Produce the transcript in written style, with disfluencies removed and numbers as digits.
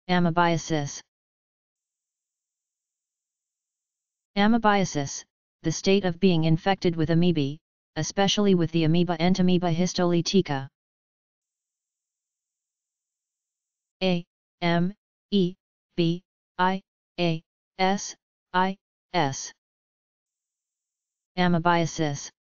Amebiasis. Amebiasis, the state of being infected with amoebae, especially with the amoeba Entamoeba histolytica. Amebiasis. Amebiasis.